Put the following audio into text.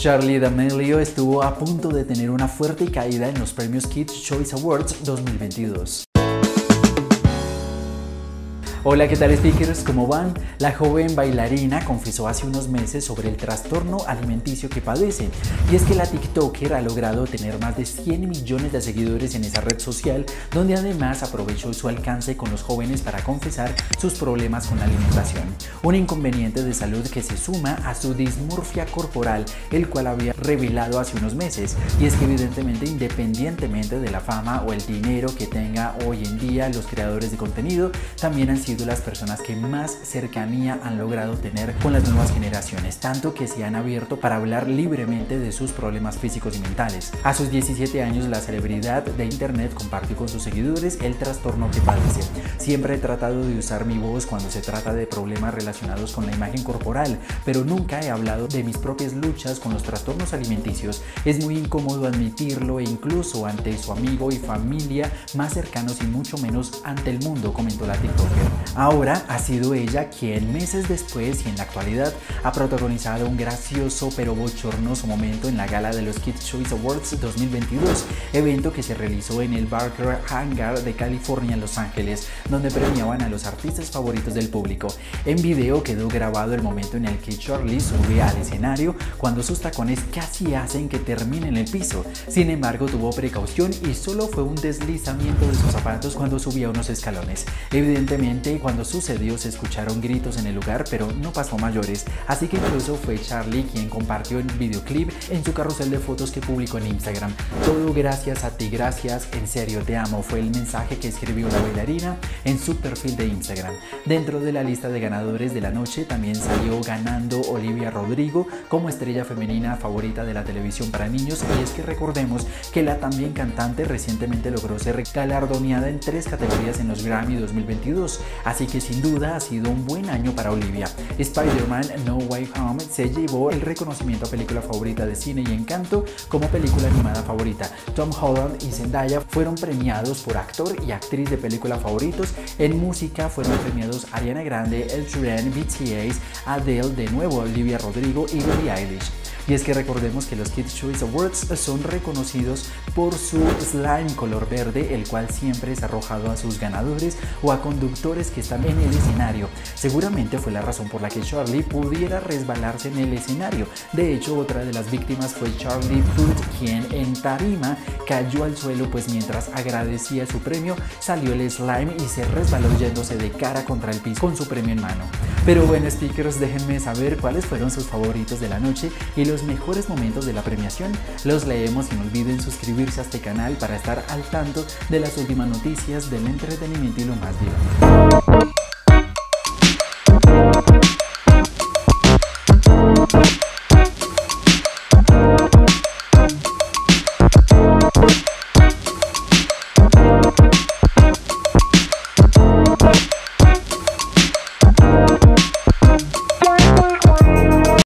Charli D'Amelio estuvo a punto de tener una fuerte caída en los premios Kids Choice Awards 2022. Hola, ¿qué tal, speakers? ¿Cómo van? La joven bailarina confesó hace unos meses sobre el trastorno alimenticio que padece, y es que la TikToker ha logrado tener más de 100 millones de seguidores en esa red social, donde además aprovechó su alcance con los jóvenes para confesar sus problemas con la alimentación, un inconveniente de salud que se suma a su dismorfia corporal, el cual había revelado hace unos meses. Y es que evidentemente, independientemente de la fama o el dinero que tenga hoy en día, los creadores de contenido también han sido las personas que más cercanía han logrado tener con las nuevas generaciones, tanto que se han abierto para hablar libremente de sus problemas físicos y mentales. A sus 17 años, la celebridad de internet compartió con sus seguidores el trastorno que padece. Siempre he tratado de usar mi voz cuando se trata de problemas relacionados con la imagen corporal, pero nunca he hablado de mis propias luchas con los trastornos alimenticios. Es muy incómodo admitirlo, e incluso ante su amigo y familia más cercanos, y mucho menos ante el mundo, comentó la TikToker. Ahora ha sido ella quien meses después y en la actualidad ha protagonizado un gracioso pero bochornoso momento en la gala de los Kids Choice Awards 2022, evento que se realizó en el Barker Hangar de California, en Los Ángeles, donde premiaban a los artistas favoritos del público. En video quedó grabado el momento en el que Charli sube al escenario cuando sus tacones casi hacen que termine en el piso. Sin embargo, tuvo precaución y solo fue un deslizamiento de sus zapatos cuando subía unos escalones. Evidentemente, cuando sucedió se escucharon gritos en el lugar, pero no pasó a mayores, así que incluso fue Charli quien compartió el videoclip en su carrusel de fotos que publicó en Instagram. Todo gracias a ti, gracias, en serio te amo, fue el mensaje que escribió la bailarina en su perfil de Instagram. Dentro de la lista de ganadores de la noche también salió ganando Olivia Rodrigo como estrella femenina favorita de la televisión para niños, y es que recordemos que la también cantante recientemente logró ser galardonada en 3 categorías en los Grammy 2022. Así que sin duda ha sido un buen año para Olivia. Spider-Man No Way Home se llevó el reconocimiento a película favorita de cine y Encanto como película animada favorita. Tom Holland y Zendaya fueron premiados por actor y actriz de película favoritos. En música fueron premiados Ariana Grande, Ed Sheeran, BTS, Adele, de nuevo Olivia Rodrigo y Billie Eilish. Y es que recordemos que los Kids Choice Awards son reconocidos por su slime color verde, el cual siempre es arrojado a sus ganadores o a conductores que están en el escenario. Seguramente fue la razón por la que Charli pudiera resbalarse en el escenario. De hecho, otra de las víctimas fue Charlie Puth, quien en tarima cayó al suelo, pues mientras agradecía su premio salió el slime y se resbaló yéndose de cara contra el piso con su premio en mano. Pero bueno, speakers, déjenme saber cuáles fueron sus favoritos de la noche y los mejores momentos de la premiación. Los leemos, y no olviden suscribirse a este canal para estar al tanto de las últimas noticias del entretenimiento y lo más divertido.